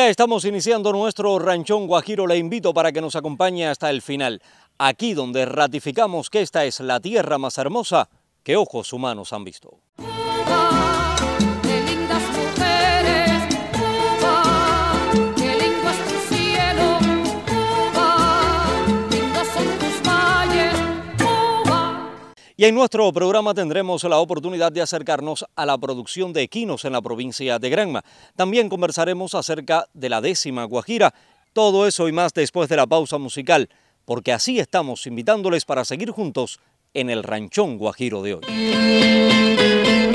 Ya estamos iniciando nuestro ranchón guajiro. Le invito para que nos acompañe hasta el final. Aquí donde ratificamos que esta es la tierra más hermosa que ojos humanos han visto. Cuba, qué lindas mujeres, Cuba, qué lindo es tu cielo, Cuba, lindos son tus valles, Cuba. Y en nuestro programa tendremos la oportunidad de acercarnos a la producción de equinos en la provincia de Granma. También conversaremos acerca de la 10ª Guajira. Todo eso y más después de la pausa musical, porque así estamos invitándoles para seguir juntos en el ranchón guajiro de hoy.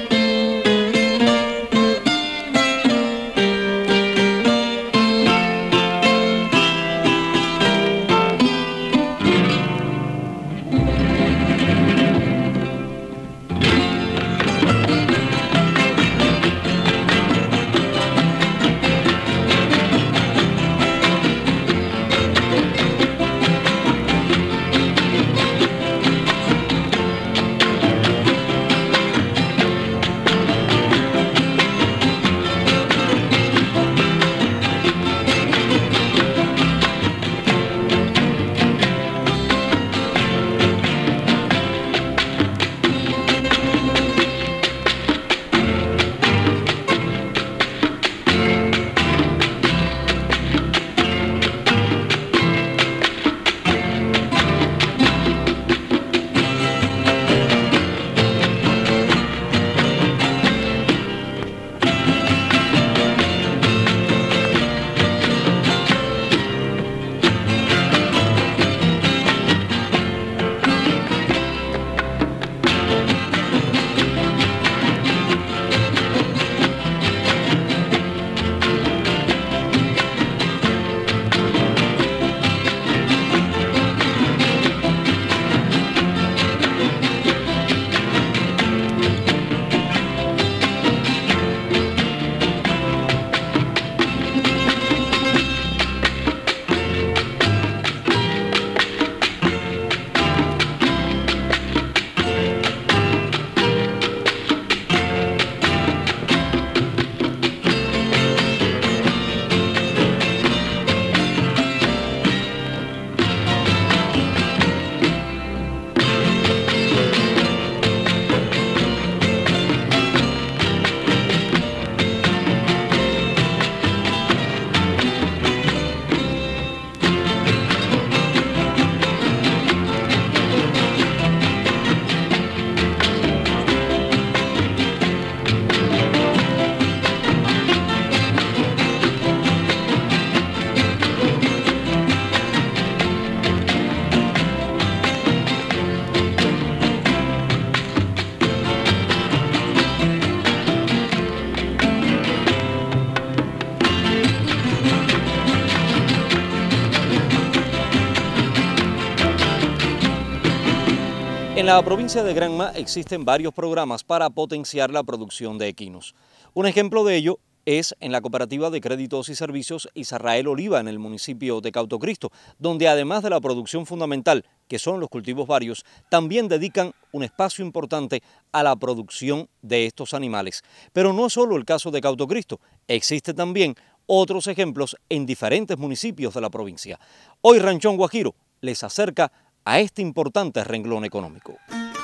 En la provincia de Granma existen varios programas para potenciar la producción de equinos. Un ejemplo de ello es en la Cooperativa de Créditos y Servicios Israel Oliva en el municipio de Cauto Cristo, donde además de la producción fundamental, que son los cultivos varios, también dedican un espacio importante a la producción de estos animales. Pero no es solo el caso de Cauto Cristo, existen también otros ejemplos en diferentes municipios de la provincia. Hoy Ranchón Guajiro les acerca a este importante renglón económico.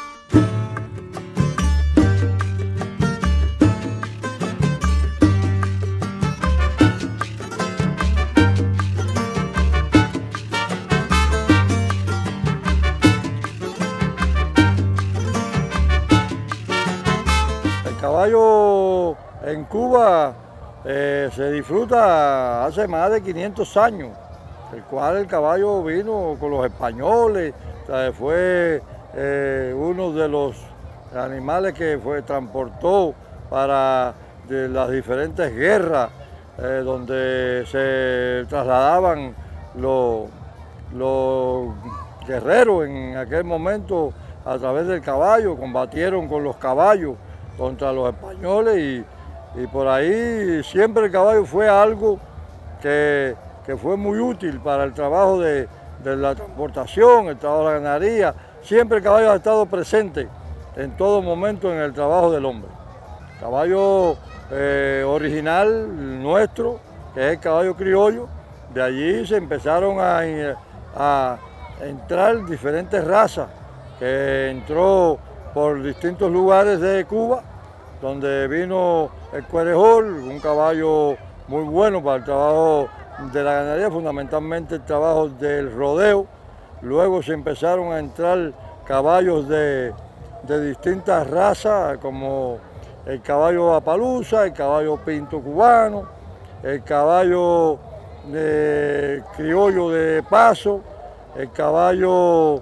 El caballo en Cuba se disfruta hace más de 500 años. El cual el caballo vino con los españoles, o sea, fue uno de los animales que transportó para las diferentes guerras donde se trasladaban los guerreros en aquel momento a través del caballo, combatieron con los caballos contra los españoles y por ahí siempre el caballo fue algo que fue muy útil para el trabajo de la transportación, el trabajo de la ganadería. Siempre el caballo ha estado presente en todo momento en el trabajo del hombre. Caballo original nuestro, que es el caballo criollo. De allí se empezaron a entrar diferentes razas, que entró por distintos lugares de Cuba, donde vino el cuerejol, un caballo muy bueno para el trabajo de la ganadería, fundamentalmente el trabajo del rodeo. Luego se empezaron a entrar caballos de distintas razas, como el caballo Apalusa, el caballo pinto cubano, el caballo criollo de paso, el caballo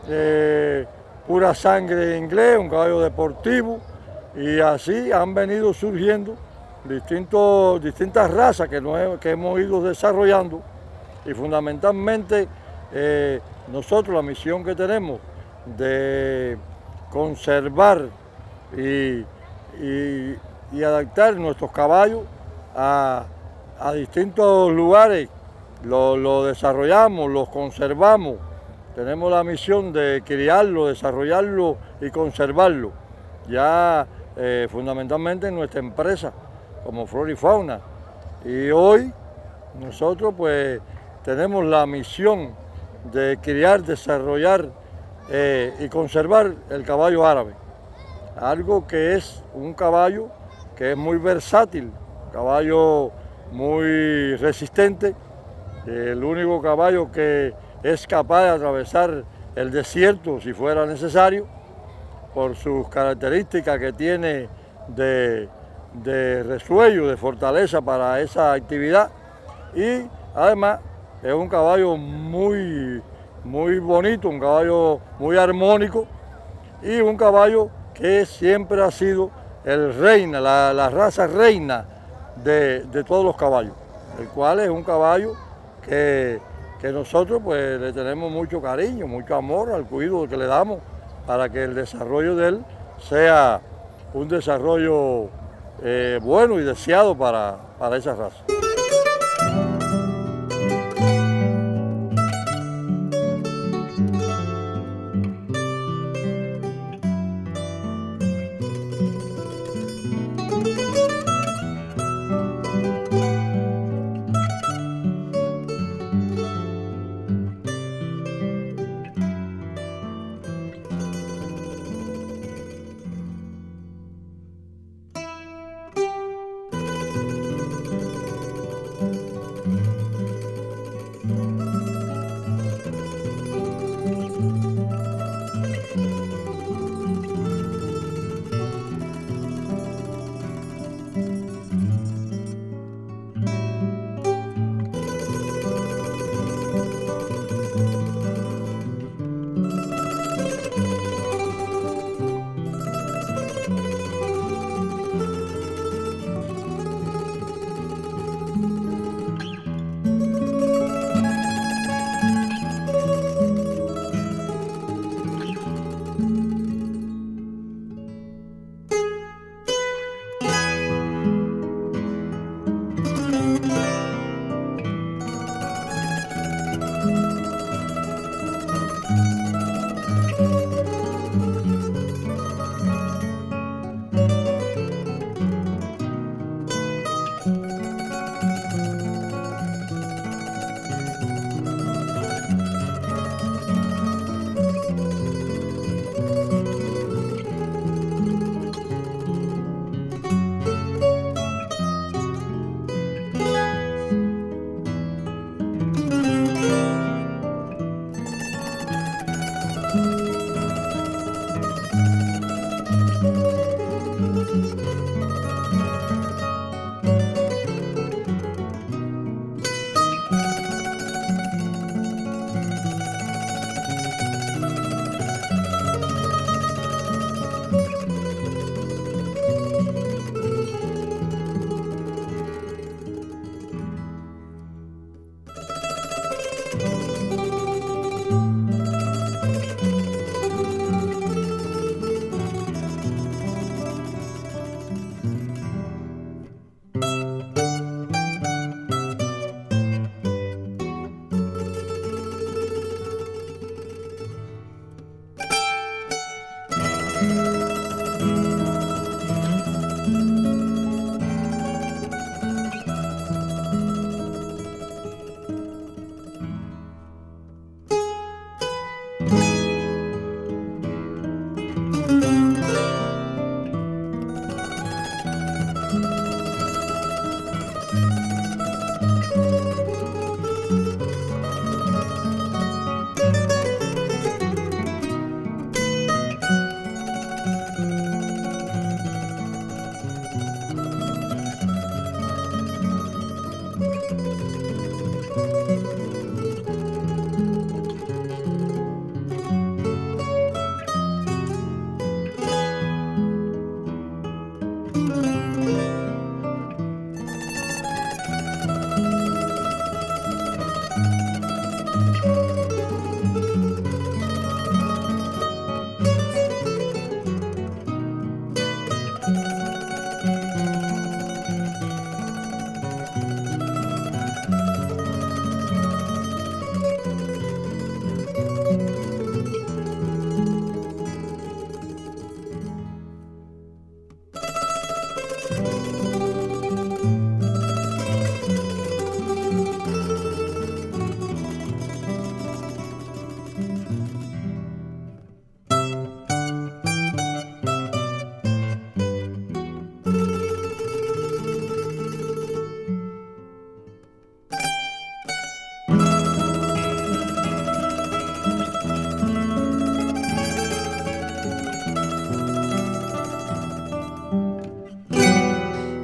pura sangre inglés, un caballo deportivo, y así han venido surgiendo distintas razas que hemos ido desarrollando, y fundamentalmente nosotros la misión que tenemos de conservar y adaptar nuestros caballos a distintos lugares, lo desarrollamos, los conservamos. Tenemos la misión de criarlo, desarrollarlo y conservarlo, ya fundamentalmente en nuestra empresa, como Flora y Fauna. Y hoy nosotros pues tenemos la misión de criar, desarrollar y conservar el caballo árabe, algo que es un caballo que es muy versátil, caballo muy resistente, el único caballo que es capaz de atravesar el desierto si fuera necesario, por sus características que tiene de resuello, de fortaleza para esa actividad, y además es un caballo muy bonito, un caballo muy armónico y un caballo que siempre ha sido el reina, la raza reina de todos los caballos, el cual es un caballo que nosotros pues le tenemos mucho cariño, mucho amor al cuidado que le damos para que el desarrollo de él sea un desarrollo bueno y deseado para esa raza.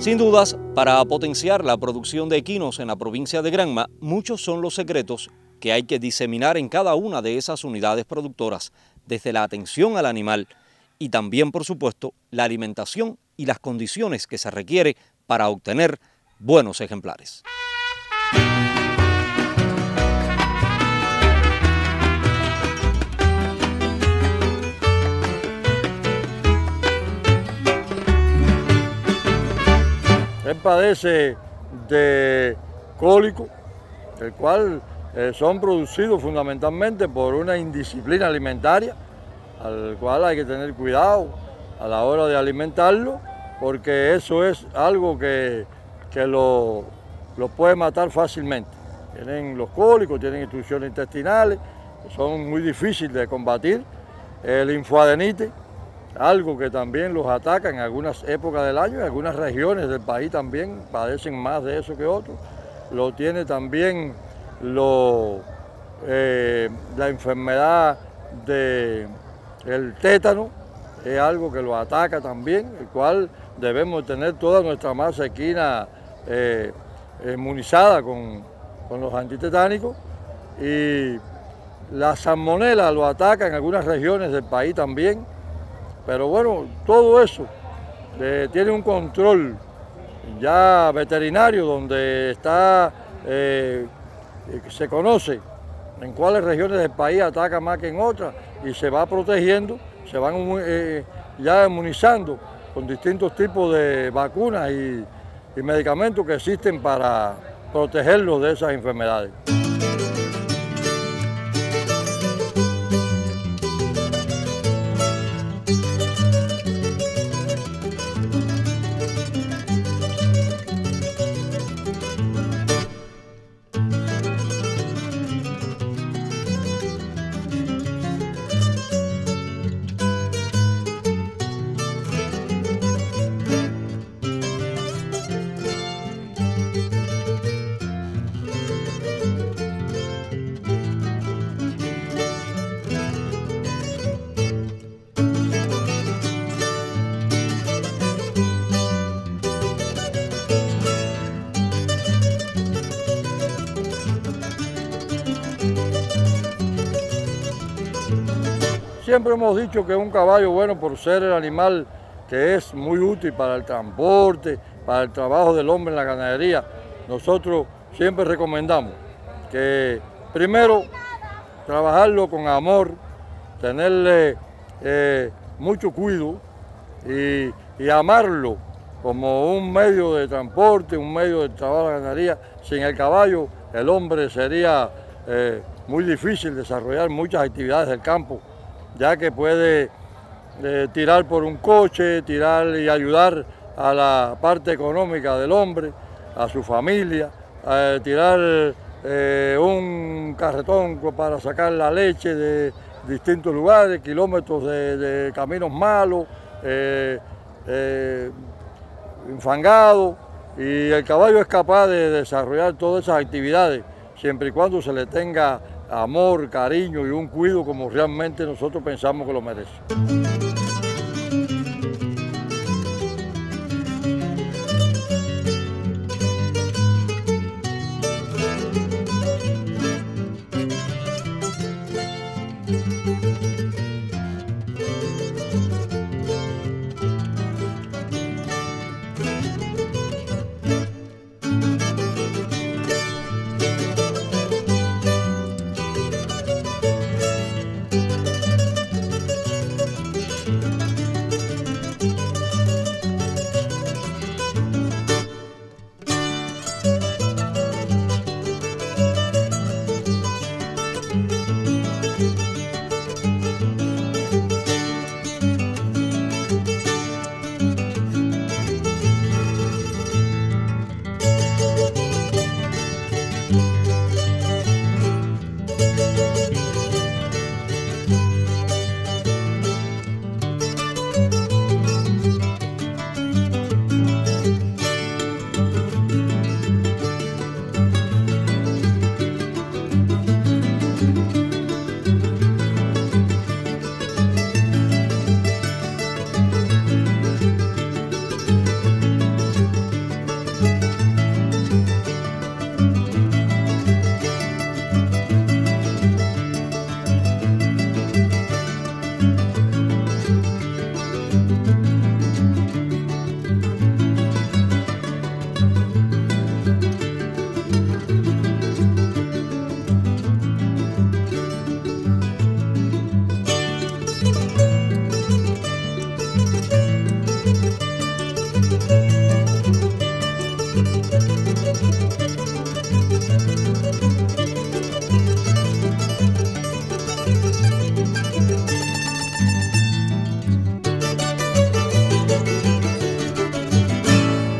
Sin dudas, para potenciar la producción de equinos en la provincia de Granma, muchos son los secretos que hay que diseminar en cada una de esas unidades productoras, desde la atención al animal y también, por supuesto, la alimentación y las condiciones que se requiere para obtener buenos ejemplares. Él padece de cólico, el cual son producidos fundamentalmente por una indisciplina alimentaria, al cual hay que tener cuidado a la hora de alimentarlo, porque eso es algo que lo puede matar fácilmente. Tienen los cólicos, tienen obstrucciones intestinales, son muy difíciles de combatir. El linfoadenite, algo que también los ataca en algunas épocas del año, en algunas regiones del país también padecen más de eso que otros. Lo tiene también la enfermedad del tétano, es algo que lo ataca también, el cual debemos tener toda nuestra masa equina inmunizada con los antitetánicos. Y la salmonela lo ataca en algunas regiones del país también. Pero bueno, todo eso tiene un control ya veterinario donde está, se conoce en cuáles regiones del país ataca más que en otras y se va protegiendo, se van ya inmunizando con distintos tipos de vacunas y medicamentos que existen para protegerlos de esas enfermedades. Siempre hemos dicho que es un caballo bueno por ser el animal que es muy útil para el transporte, para el trabajo del hombre en la ganadería. Nosotros siempre recomendamos que primero trabajarlo con amor, tenerle mucho cuidado y amarlo como un medio de transporte, un medio de trabajo de la ganadería. Sin el caballo el hombre sería muy difícil desarrollar muchas actividades del campo, ya que puede tirar por un coche, tirar y ayudar a la parte económica del hombre, a su familia, tirar un carretón para sacar la leche de distintos lugares, kilómetros de caminos malos, infangados, y el caballo es capaz de desarrollar todas esas actividades, siempre y cuando se le tenga amor, cariño y un cuidado como realmente nosotros pensamos que lo merece.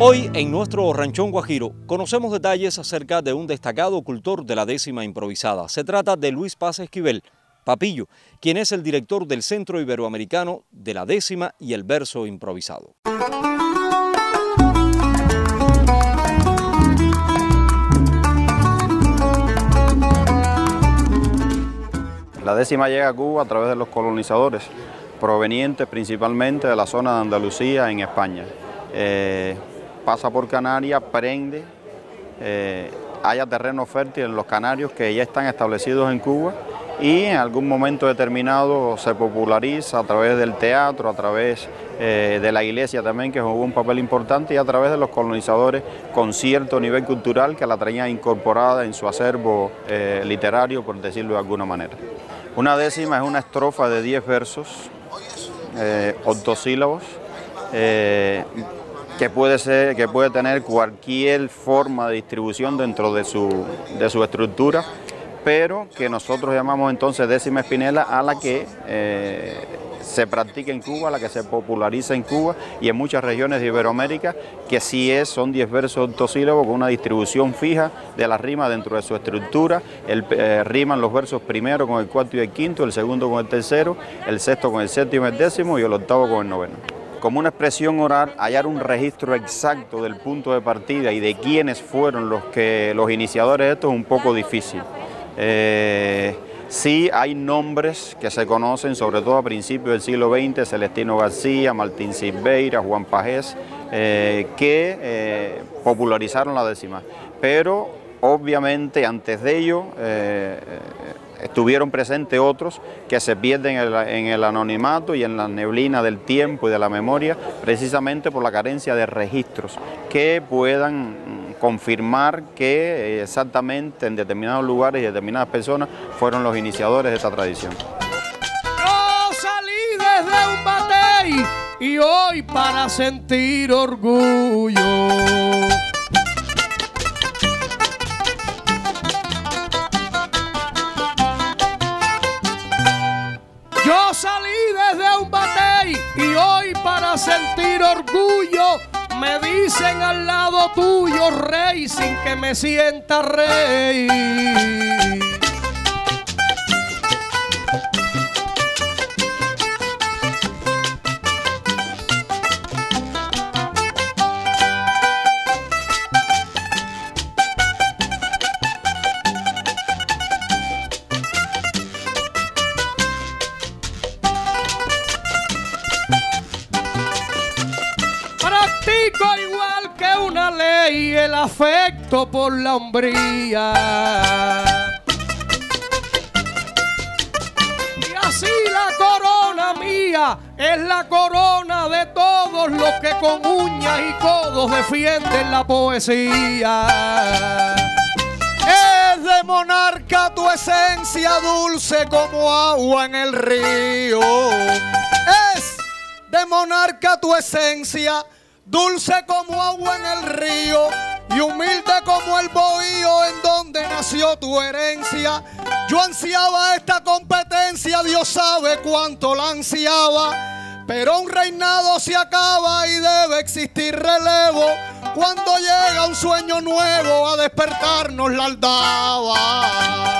Hoy en nuestro Ranchón Guajiro conocemos detalles acerca de un destacado cultor de la décima improvisada. Se trata de Luis Paz Esquivel, Papillo, quien es el director del Centro Iberoamericano de la décima y el verso improvisado. La décima llega a Cuba a través de los colonizadores, provenientes principalmente de la zona de Andalucía en España. Pasa por Canarias, prende, haya terreno fértil en los canarios que ya están establecidos en Cuba y en algún momento determinado se populariza a través del teatro, a través de la iglesia también, que jugó un papel importante, y a través de los colonizadores con cierto nivel cultural que la traían incorporada en su acervo literario, por decirlo de alguna manera. Una décima es una estrofa de 10 versos, octosílabos, que puede tener cualquier forma de distribución dentro de su estructura, pero que nosotros llamamos entonces décima espinela a la que se practica en Cuba, a la que se populariza en Cuba y en muchas regiones de Iberoamérica, que son 10 versos octosílabos con una distribución fija de la rima dentro de su estructura. Riman los versos primero con el cuarto y el quinto, el segundo con el tercero, el sexto con el séptimo y el décimo y el octavo con el noveno. Como una expresión oral, hallar un registro exacto del punto de partida y de quiénes fueron los iniciadores de esto es un poco difícil. Sí hay nombres que se conocen, sobre todo a principios del siglo XX, Celestino García, Martín Silveira, Juan Pajés, que popularizaron la décima, pero obviamente antes de ello estuvieron presentes otros que se pierden en el anonimato y en la neblina del tiempo y de la memoria, precisamente por la carencia de registros que puedan confirmar que exactamente en determinados lugares y determinadas personas fueron los iniciadores de esta tradición. Yo salí desde un batey y hoy para sentir orgullo. Yo salí desde un batey y hoy para sentir orgullo. Me dicen al lado tuyo, rey, sin que me sienta rey. Practico igual que una ley el afecto por la hombría. Y así la corona mía es la corona de todos los que con uñas y codos defienden la poesía. Es de monarca tu esencia, dulce como agua en el río. Es de monarca tu esencia, dulce como agua en el río y humilde como el bohío en donde nació tu herencia. Yo ansiaba esta competencia, Dios sabe cuánto la ansiaba, pero un reinado se acaba y debe existir relevo cuando llega un sueño nuevo a despertarnos la aldaba.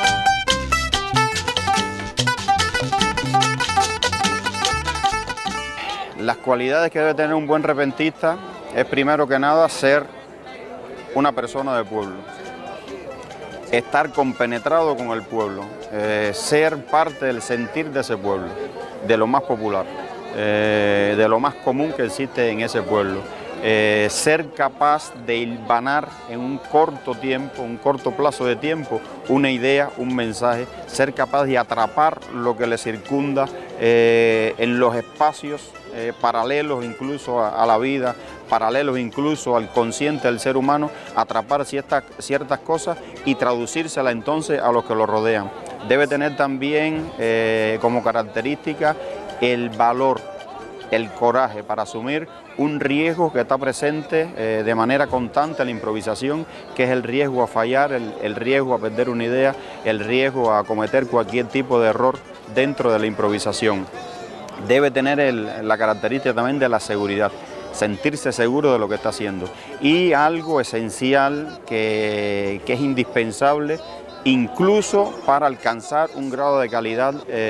Las cualidades que debe tener un buen repentista es primero que nada ser una persona del pueblo, estar compenetrado con el pueblo, ser parte del sentir de ese pueblo, de lo más popular, de lo más común que existe en ese pueblo. Ser capaz de hilvanar en un corto tiempo, un corto plazo de tiempo, una idea, un mensaje, ser capaz de atrapar lo que le circunda en los espacios paralelos incluso a la vida, paralelos incluso al consciente del ser humano, atrapar ciertas cosas y traducírselas entonces a los que lo rodean. Debe tener también como característica el valor, el coraje para asumir un riesgo que está presente de manera constante en la improvisación, que es el riesgo a fallar, el riesgo a perder una idea, el riesgo a cometer cualquier tipo de error dentro de la improvisación. Debe tener la característica también de la seguridad. sentirse seguro de lo que está haciendo. Y algo esencial que es indispensable, incluso para alcanzar un grado de calidad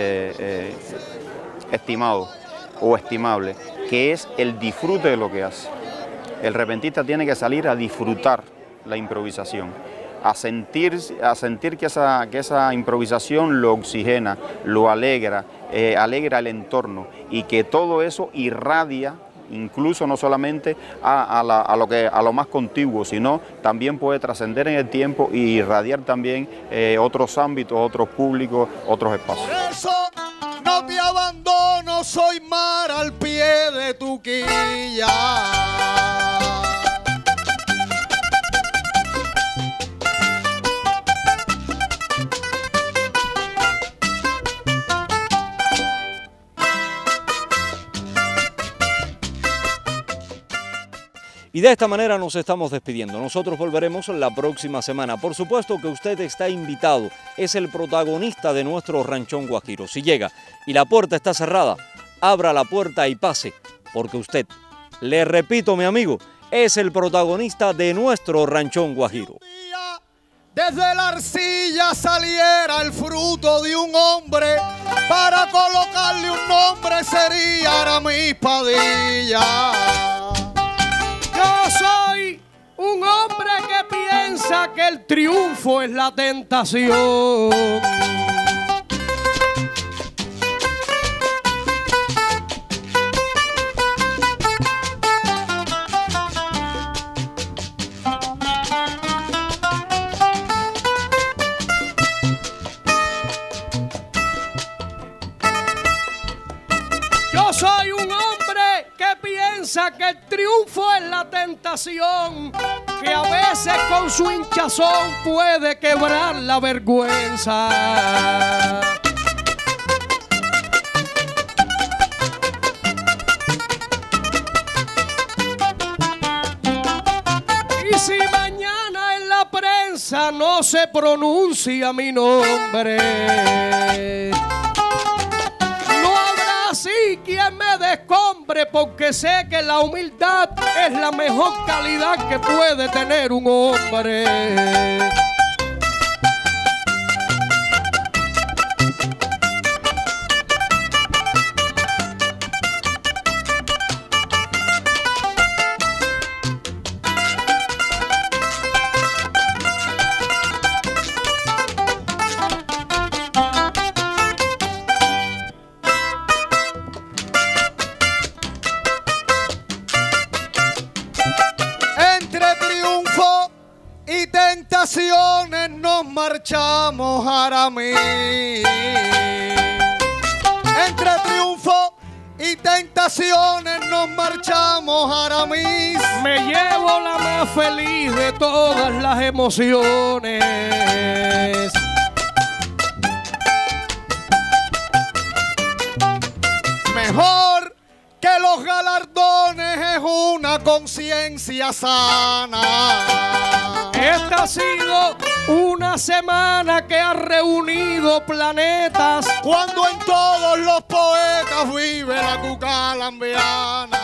estimado o estimable, que es el disfrute de lo que hace. El repentista tiene que salir a disfrutar la improvisación, a sentir que esa improvisación lo oxigena, lo alegra, alegra el entorno, y que todo eso irradia, incluso no solamente a lo más contiguo, sino también puede trascender en el tiempo y irradiar también otros ámbitos, otros públicos, otros espacios. Por eso no te abandono, soy mar al pie de tu quilla. Y de esta manera nos estamos despidiendo. Nosotros volveremos la próxima semana. Por supuesto que usted está invitado, es el protagonista de nuestro ranchón guajiro. Si llega y la puerta está cerrada, abra la puerta y pase, porque usted, le repito, mi amigo, es el protagonista de nuestro ranchón guajiro. Desde la arcilla saliera el fruto de un hombre, para colocarle un nombre sería Aramis Padilla. Yo soy un hombre que piensa que el triunfo es la tentación. Yo soy un hombre que piensa que el triunfo es la tentación, que a veces con su hinchazón puede quebrar la vergüenza. Y si mañana en la prensa no se pronuncia mi nombre, así quien me descombre, porque sé que la humildad es la mejor calidad que puede tener un hombre. Nos marchamos, Aramis. Entre triunfo y tentaciones nos marchamos, Aramis. Me llevo la más feliz de todas las emociones. Mejor que los galardones es una conciencia sana. Esta ha sido una semana que ha reunido planetas, cuando en todos los poetas vive la cucalambiana.